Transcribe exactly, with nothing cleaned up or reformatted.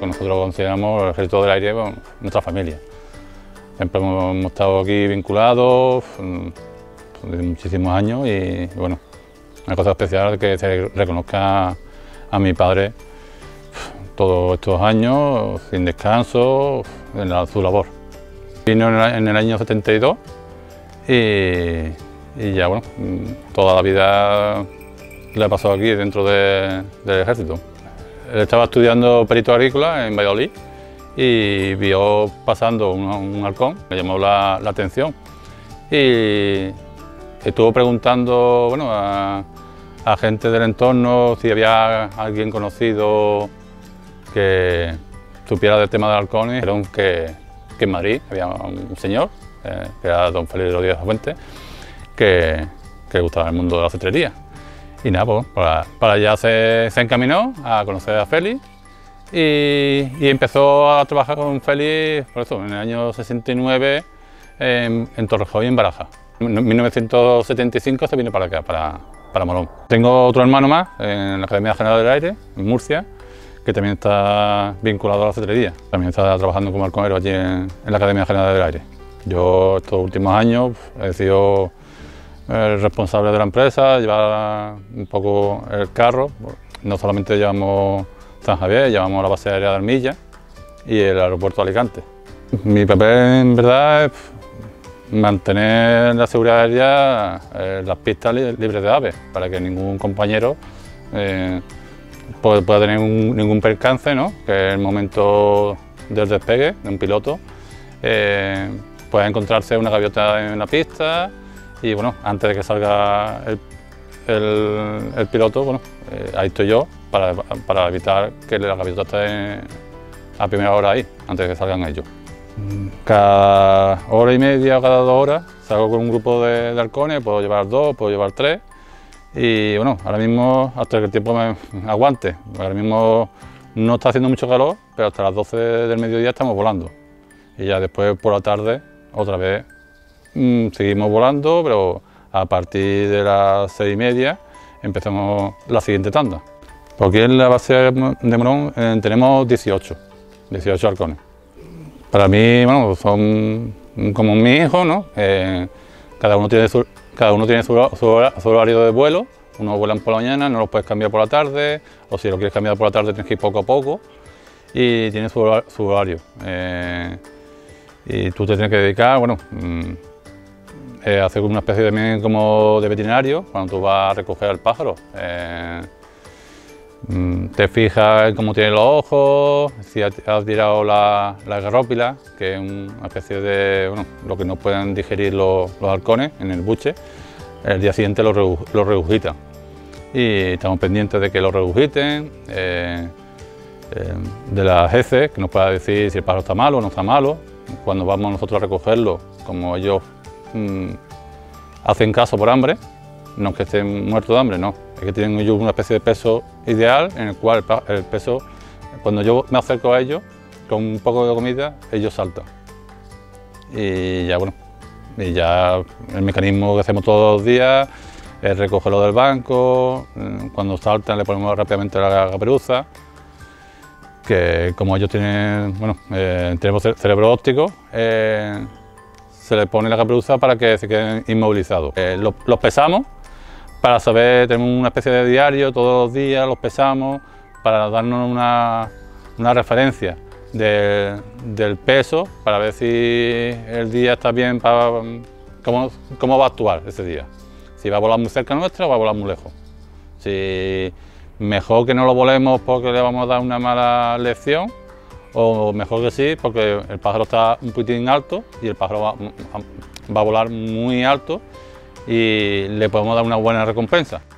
que nosotros consideramos el Ejército del Aire bueno, nuestra familia. Siempre hemos, hemos estado aquí vinculados desde muchísimos años y bueno, una cosa especial es que se reconozca a mi padre todos estos años sin descanso en la, su labor. Vino en el, en el año setenta y dos y, y ya bueno, toda la vida le ha pasado aquí dentro de, del ejército. Él estaba estudiando perito agrícola en Valladolid y vio pasando un, un halcón, le llamó la, la atención y estuvo preguntando bueno, a, a gente del entorno si había alguien conocido que supiera del tema de halcones. Dijeron que, que en Madrid había un señor, eh, que era don Félix Rodríguez Fuentes, que, que le gustaba el mundo de la cetrería. Y nada, pues para, para allá se, se encaminó a conocer a Félix y, y empezó a trabajar con Félix, por eso, en el año sesenta y nueve en, en Torrejón y en Barajas. En mil novecientos setenta y cinco se vino para acá, para, para Morón. Tengo otro hermano más en la Academia General del Aire, en Murcia, que también está vinculado a la cetrería. También está trabajando como halconero allí en, en la Academia General del Aire. Yo estos últimos años he sido el responsable de la empresa, llevar un poco el carro. No solamente llevamos San Javier, llevamos la base aérea de Armilla y el aeropuerto de Alicante. Mi papel en verdad es mantener la seguridad aérea en las pistas libres de aves, para que ningún compañero eh, pueda tener un, ningún percance, ¿no? Que en el momento del despegue de un piloto eh, pueda encontrarse una gaviota en la pista. Y bueno, antes de que salga el, el, el piloto, bueno, eh, ahí estoy yo para, para evitar que la gaviota esté a primera hora ahí, antes de que salgan ellos. Cada hora y media o cada dos horas salgo con un grupo de, de halcones, puedo llevar dos, puedo llevar tres. Y bueno, ahora mismo, hasta que el tiempo me aguante, ahora mismo no está haciendo mucho calor, pero hasta las doce del mediodía estamos volando. Y ya después por la tarde, otra vez, seguimos volando, pero a partir de las seis y media empezamos la siguiente tanda. Pues aquí en la base de Morón eh, tenemos dieciocho, dieciocho halcones. Para mí, bueno, son como mi hijo, ¿no? Eh, cada uno tiene, su, cada uno tiene su, su, su horario de vuelo. Unos vuelan por la mañana, no los puedes cambiar por la tarde, o si lo quieres cambiar por la tarde tienes que ir poco a poco, y tiene su, su horario. Eh, y tú te tienes que dedicar, bueno, Eh, hacer una especie de, como de veterinario cuando tú vas a recoger al pájaro. Eh, te fijas en cómo tiene los ojos, si has tirado la, la garrópila, que es una especie de bueno, lo que no pueden digerir los, los halcones en el buche, el día siguiente lo, lo regurgitan. Y estamos pendientes de que lo regurgiten, eh, eh, de las heces, que nos pueda decir si el pájaro está malo o no está malo. Cuando vamos nosotros a recogerlo, como ellos hacen caso por hambre, no es que estén muertos de hambre, no, es que tienen ellos una especie de peso ideal en el cual el peso, cuando yo me acerco a ellos con un poco de comida, ellos saltan. Y ya bueno, y ya el mecanismo que hacemos todos los días es recogerlo del banco, cuando saltan le ponemos rápidamente la caperuza, que como ellos tienen, bueno, eh, tenemos cerebro óptico, eh, se le pone la caperuza para que se queden inmovilizados. Eh, los, los pesamos para saber, tenemos una especie de diario, todos los días los pesamos para darnos una, una referencia de, del peso, para ver si el día está bien, para, cómo, cómo va a actuar ese día. Si va a volar muy cerca nuestra o va a volar muy lejos. Si mejor que no lo volemos porque le vamos a dar una mala lección, o mejor que sí, porque el pájaro está un poquitín alto y el pájaro va, va a volar muy alto y le podemos dar una buena recompensa.